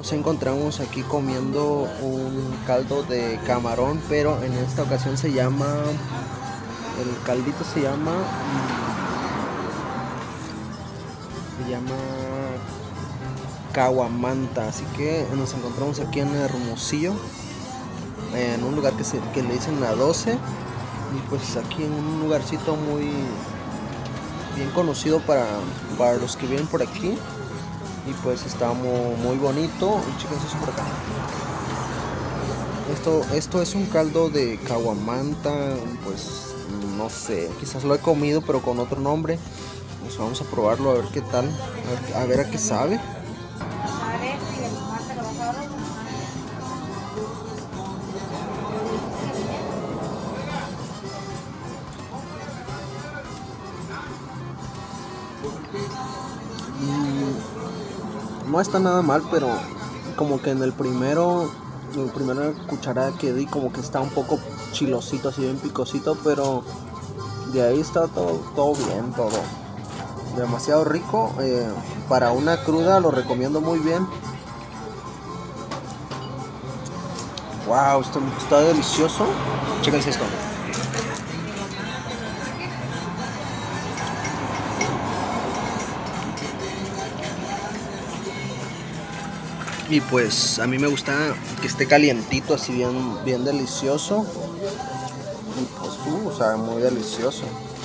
nos encontramos aquí comiendo un caldo de camarón, pero en esta ocasión se llama, el caldito se llama caguamanta. Así que nos encontramos aquí en Hermosillo, en un lugar que le dicen la 12, y pues aquí en un lugarcito muy bien conocido para los que viven por aquí. Y pues está muy bonito. Y chéquense eso por acá. Esto es un caldo de caguamanta. Pues no sé, quizás lo he comido pero con otro nombre. Pues vamos a probarlo a ver qué tal, a ver a qué sabe. No está nada mal, pero como que en la primera cucharada que di, como que está un poco chilosito, así bien picosito, pero de ahí está todo bien, todo demasiado rico. Para una cruda lo recomiendo muy bien. Wow, esto está delicioso. Chéquense esto. Y pues a mí me gusta que esté calientito, así bien delicioso. Y pues sabe muy delicioso.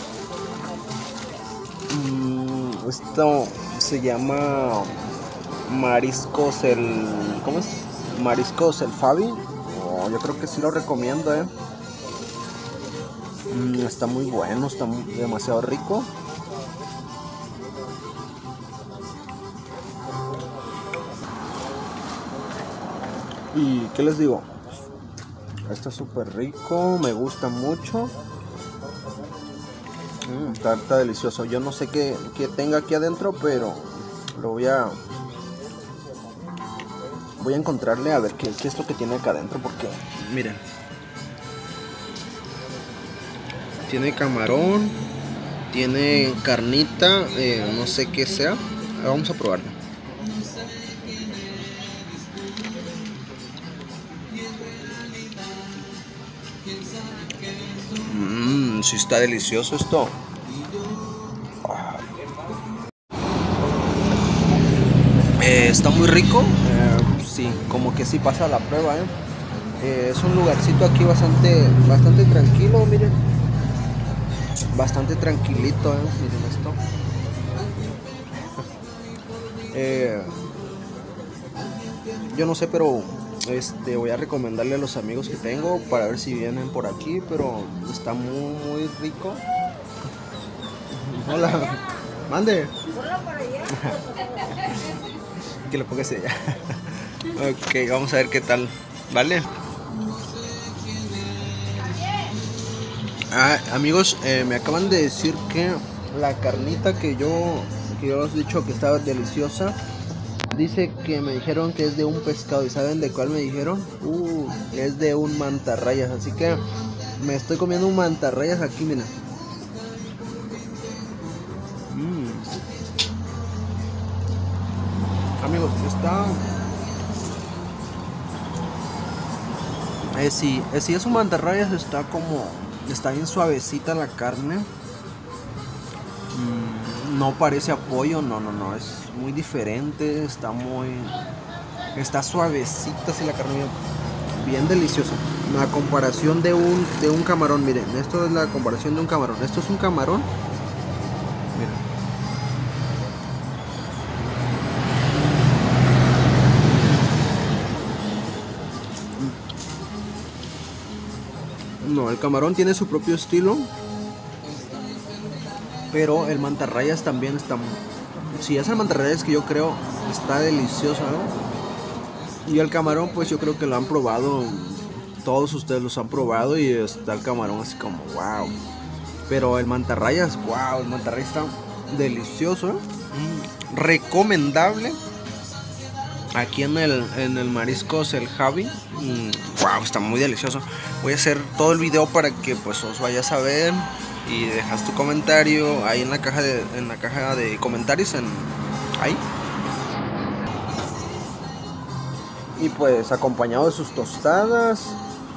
Esto se llama mariscos ¿cómo es? Mariscos el Fabi. Oh, yo creo que sí lo recomiendo, está muy bueno, demasiado rico. Y qué les digo, está súper rico, me gusta mucho. Está delicioso. Yo no sé qué tenga aquí adentro, pero lo voy a encontrarle a ver qué es lo que tiene acá adentro, porque miren, tiene camarón, tiene carnita, no sé qué sea. Vamos a probarlo. Sí, está delicioso esto. Está muy rico. Sí, como que sí pasa la prueba, es un lugarcito aquí bastante tranquilo, miren. Bastante tranquilito, miren esto. Yo no sé, pero voy a recomendarle a los amigos que tengo para ver si vienen por aquí, pero está muy rico. Hola, mande. Que lo pongas allá. Ok, vamos a ver qué tal, ¿vale? Amigos, me acaban de decir que la carnita que yo os he dicho que estaba deliciosa, dice que me dijeron que es de un pescado. ¿Y saben de cuál me dijeron? Es de un mantarrayas. Así que me estoy comiendo un mantarrayas aquí, mira. Amigos, sí, es un mantarrayas. Está bien suavecita la carne. No parece a pollo, no, es muy diferente. Está suavecita así la carne, bien deliciosa. La comparación de un camarón, miren, esto es la comparación de un camarón. Esto es un camarón, miren. No, el camarón tiene su propio estilo, pero el mantarrayas también está. Si es el mantarrayas que yo creo, está delicioso, ¿no? Y el camarón, pues yo creo que lo han probado. Todos ustedes los han probado y está el camarón así como wow. Pero el mantarrayas, wow, el mantarrayas está delicioso, recomendable. Aquí en el Mariscos el Javi. Wow, está muy delicioso. Voy a hacer todo el video para que pues os vayas a ver y dejas tu comentario ahí en la caja de comentarios ahí. Y pues acompañado de sus tostadas,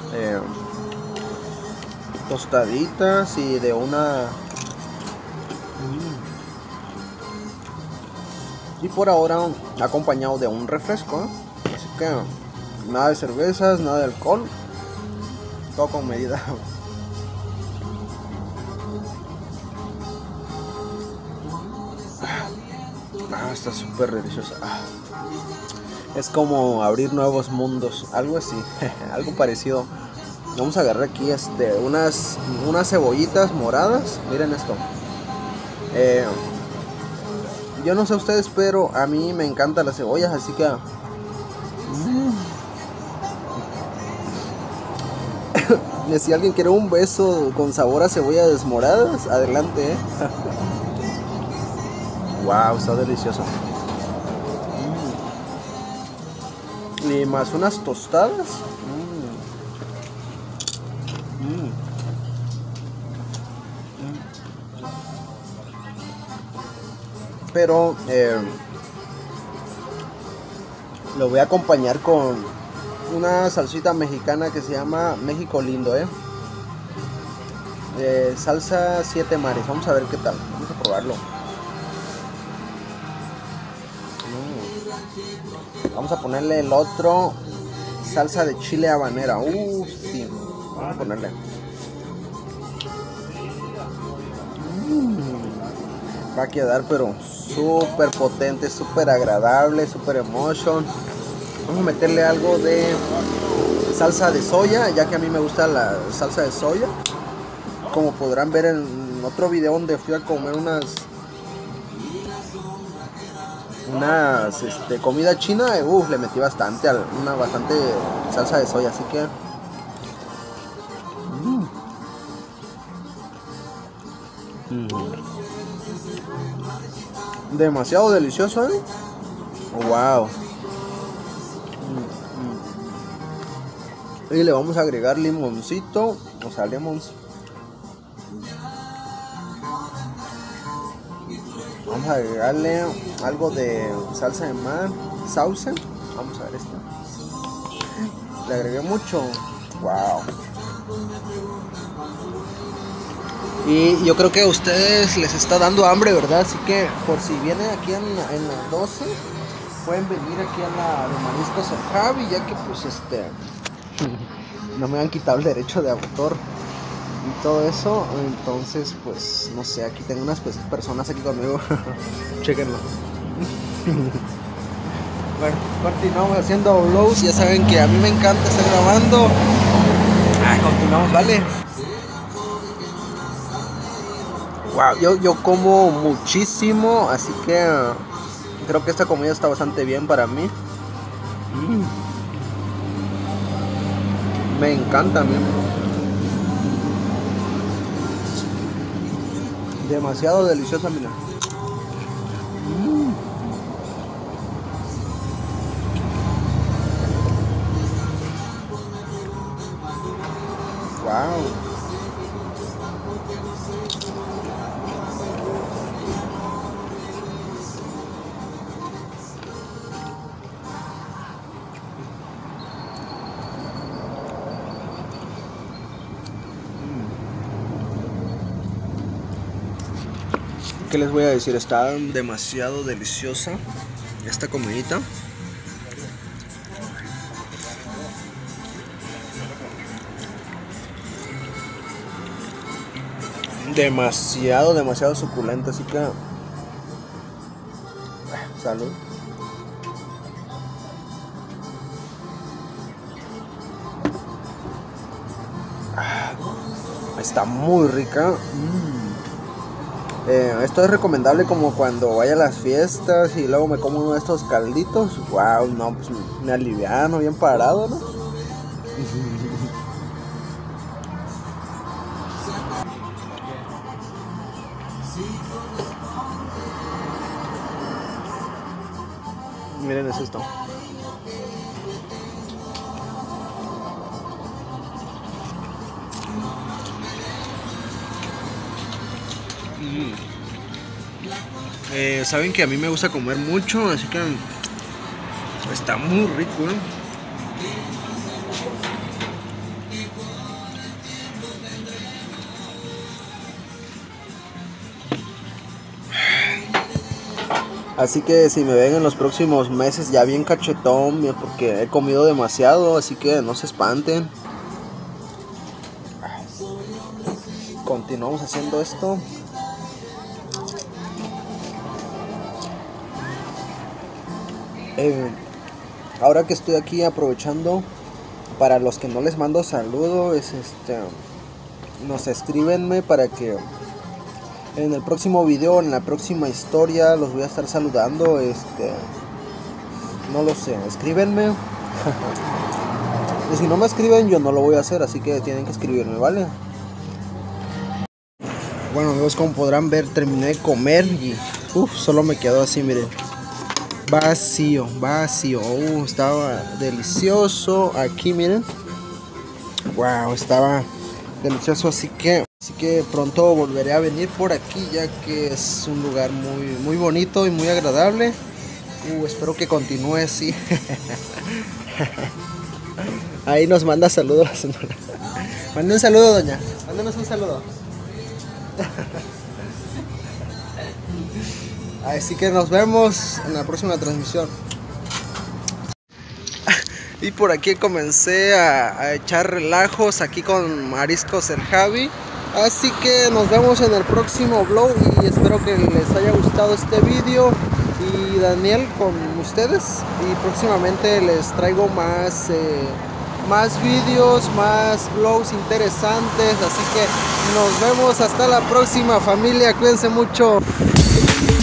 tostaditas y de una... Y por ahora acompañado de un refresco, ¿eh? Así que nada de cervezas, nada de alcohol, todo con medida. Está súper deliciosa. Es como abrir nuevos mundos, algo así, algo parecido. Vamos a agarrar aquí unas cebollitas moradas. Miren esto. Yo no sé ustedes, pero a mí me encantan las cebollas, así que... Si alguien quiere un beso con sabor a cebollas desmoradas, adelante, ¿eh? Wow, está delicioso. Y más unas tostadas. Pero lo voy a acompañar con una salsita mexicana que se llama México Lindo, salsa 7 mares. Vamos a ver qué tal. Vamos a probarlo. Vamos a ponerle el otro, salsa de chile habanera. Sí. Vamos a ponerle. Va a quedar pero súper potente, súper agradable, súper emotion. Vamos a meterle algo de salsa de soya, ya que a mí me gusta la salsa de soya. Como podrán ver en otro video donde fui a comer unas comida china, le metí bastante salsa de soya, así que demasiado delicioso, wow. Y le vamos a agregar limoncito, o sea, lemons. Vamos a agregarle algo de salsa de mar, sauce. Vamos a ver esto. Le agregué mucho. Wow. Y yo creo que a ustedes les está dando hambre, ¿verdad? Así que por si vienen aquí en las 12, pueden venir aquí a la de Mariscos El Javi, ya que pues no me han quitado el derecho de autor y todo eso. Entonces pues no sé, aquí tengo unas personas aquí conmigo. Chequenlo. Bueno, continuamos haciendo vlogs. Ya saben que a mí me encanta estar grabando. Continuamos, vale. Wow, yo como muchísimo, así que creo que esta comida está bastante bien para mí. Me encanta a mí. Demasiado deliciosa, mira. Wow. ¿Qué les voy a decir? Está demasiado deliciosa esta comidita. Demasiado suculenta, así que salud. Está muy rica. Esto es recomendable como cuando vaya a las fiestas y luego me como uno de estos calditos. Wow, no, pues me aliviano bien parado, ¿no? Miren, es esto. Saben que a mí me gusta comer mucho, así que está muy rico, Así que si me ven en los próximos meses ya bien cachetón, porque he comido demasiado, así que no se espanten. Continuamos haciendo esto. Ahora que estoy aquí aprovechando, para los que no les mando saludos, nos escríbenme para que en el próximo video, en la próxima historia, los voy a estar saludando. No lo sé, escríbenme. Y si no me escriben, yo no lo voy a hacer, así que tienen que escribirme, ¿vale? Bueno amigos, como podrán ver, terminé de comer y solo me quedó así, miren, vacío. Estaba delicioso aquí, miren. Wow, estaba delicioso, así que pronto volveré a venir por aquí, ya que es un lugar muy bonito y muy agradable. Espero que continúe así. Ahí nos manda saludos la señora. Mande un saludo, doña. Mándanos un saludo. Así que nos vemos en la próxima transmisión. Y por aquí comencé a echar relajos aquí con Mariscos el Javi. Así que nos vemos en el próximo vlog y espero que les haya gustado este video. Y Daniel con ustedes. Y próximamente les traigo más vídeos, más vlogs interesantes. Así que nos vemos hasta la próxima, familia. Cuídense mucho.